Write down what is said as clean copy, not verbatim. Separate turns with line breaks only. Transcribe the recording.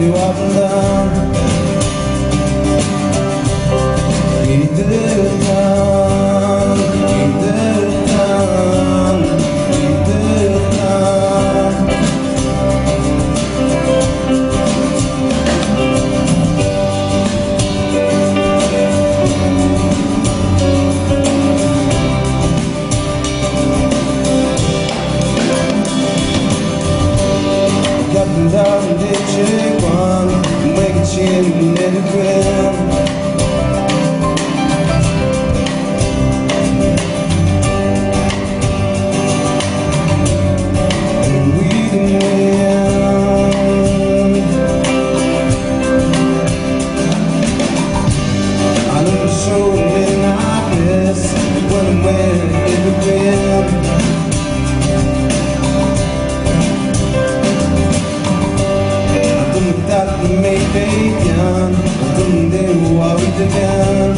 you up and down. Either down, either down, either down. Up and down, did you want to make a chin and let it grin? And we didn't win. I never showed midnight bliss when I'm wearing every grin. Maybe young, I don't know what we began.